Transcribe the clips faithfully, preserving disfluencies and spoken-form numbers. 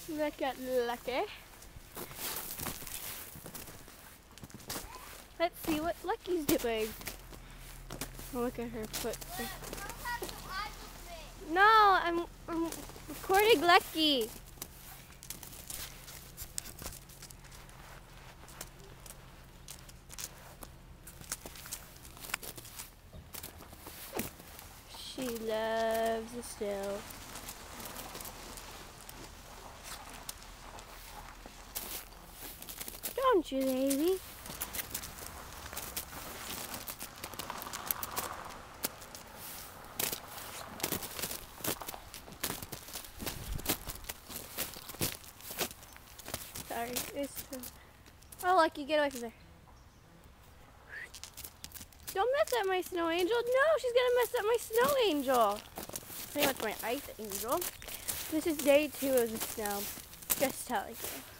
Look at Lucky. Let's see what Lucky's doing. Oh, look at her foot. No, I'm, I'm recording Lucky. She loves the snow. Don't you, baby? Sorry, it's true. Oh, Lucky, get away from there. Don't mess up my snow angel. No, she's gonna mess up my snow angel. Pretty much my ice angel. This is day two of the snow. Just telling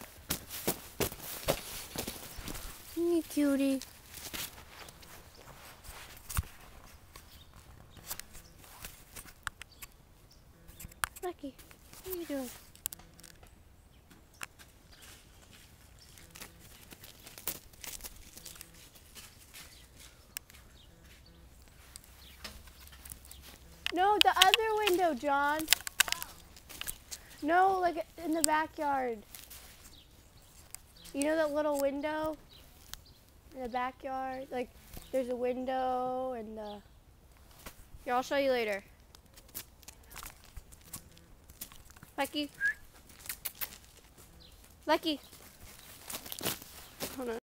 you. You cutie. Lucky, what are you doing? No, the other window, John. No, like in the backyard. You know that little window in the backyard? Like there's a window and uh here, I'll show you later. Lucky. Lucky. Hold on.